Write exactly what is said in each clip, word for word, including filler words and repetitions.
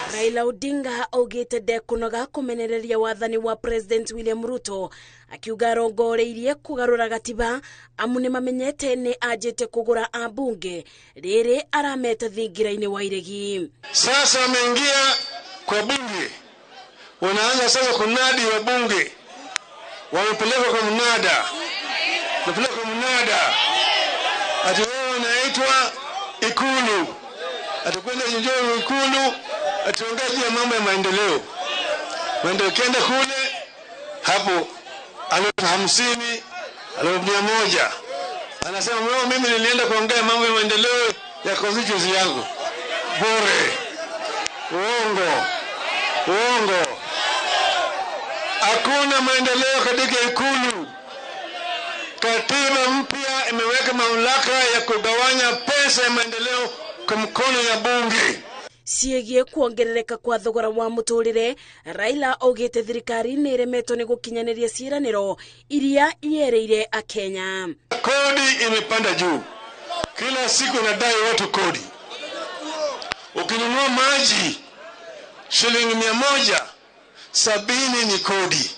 Raila Odinga augite ndekunoga kumenereria wathani wa President William Ruto akiuga rongoreirie kugarura gatiba amu ni mamenyete ni ajete kugura ambunge riri arameta thingira-ini wa iregi. Sasa ameingia kwa bunge, wanaanza sasa kunadi wa bunge, wamepeleka kwa mnada, wamepeleka kwa mnada, ati wao wanaitwa Ikulu, atakwenda njoo Ikulu, atuongeje ya mambo ya maendeleo. Maendeleo kenda kule, hapo alota hamsini, alota mia moja. Anasema mwa mimi nilienda kuongea mambo ya maendeleo ya constituency yangu. Bure. Uongo. Uongo. Hakuna maendeleo katika Ikulu. Katiba mpya imeweka mamlaka ya kugawanya pesa ya maendeleo kwa mkono ya bunge. Siegie kuongerereka kwa thogora wa muturire, Raila augite thirikari ni iremetwo ni gukinyaniria ciiraniro iria iereire a Kenya. Kodi imepanda juu. Kila siku inadai watu kodi. Ukinunua maji shilingi mia moja, sabini ni kodi.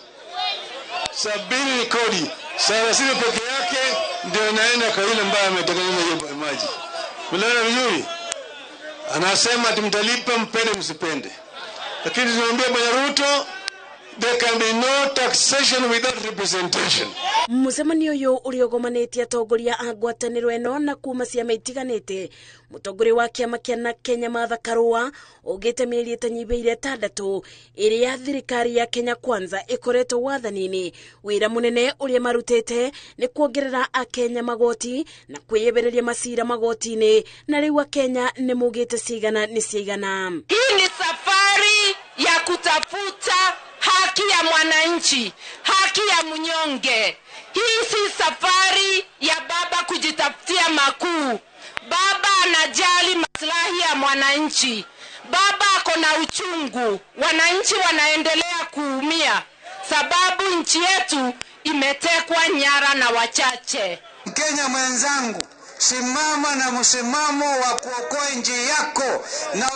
Sabini ni kodi. Thelathini peke yake ndio inaenda kwa yule ambaye ametengeneza hiyo maji. Unaona vizuri? Anasema tumtalipa mpende msipende. Lakini tunamwambia Bwana Ruto, there can be no taxation without representation. Musemani uyu uriogomanetie atongoria a ngwataniro eno na kuma ciama itiganite. Mutongori wa kiama kia Kenya Martha Karua ugite mieri itanyibeire tandatu iria thirikari ya Kenya Kwanza ikoretwo wathanini. Wira munene uria marutete ni kuongerera a Kenya magoti na kwiyebereria masira magoti-ini, na riu a Kenya ni mugite cigana ni cigana. Hii ni safari ya kutafuta haki ya mwananchi, haki ya mnyonge. Hii si safari ya baba kujitafutia makuu. Baba anajali maslahi ya mwananchi. Baba ako na uchungu. Wananchi wanaendelea kuumia sababu nchi yetu imetekwa nyara na wachache. Mkenya mwenzangu, simama na msimamo wa kuokoa nchi yako na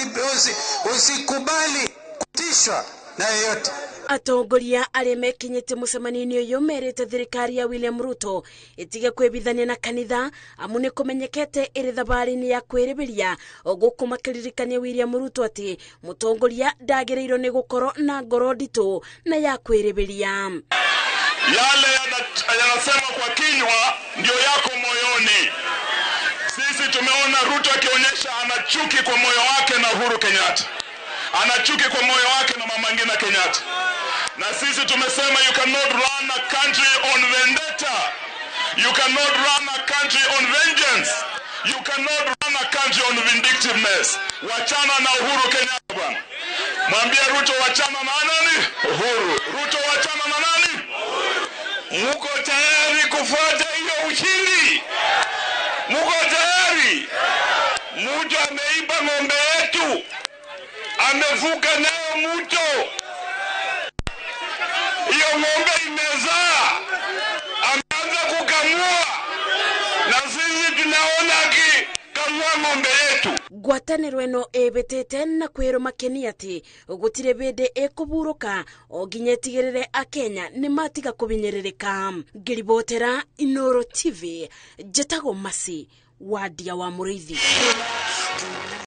usikubali kutishwa na yeyote. Atongoria aria mekinyite mucemanini uyu merite thirikari ya William Ruto itige kwibithania na kanitha amu ni kumenyekete iri thabari-ini ya kwiribiria gukumakiririkania William Ruto ati mutongoria ndagireirwo ni gukorwo na ngoro nditu na ya kwiribiria. Yale yanasema kwa kinywa ndio yako moyoni. Sisi tumeona Ruto akionyesha ana chuki kwa moyo wake na Uhuru Kenyatta, ana chuki kwa moyo wake na Mama Ngina Kenyatta. Na sisi tumesema you cannot run a country on vendetta. You cannot run a country on vengeance. You cannot run a country on vindictiveness. Wachana na Uhuru Kenyatta bwana. Mwambie Ruto wachana na nani? Uhuru. Ruto wachana na nani? Muko tayari kufuata hiyo ushindi? Muko tayari? Mtu ameiba ng'ombe yetu, amevuka nayo mto, hiyo ng'ombe imezaa, ameanza kukamua, na sisi tunaona akikamua ng'ombe yetu. Ngwataniro eno ebetete na kwirumakenia ati gutire bende ekuburuka oginya tigirire a Kenya ni matiga kubinyeririka. Ngiribotera Inooro T V, Jetago Masi, Wadia wa Muriithi.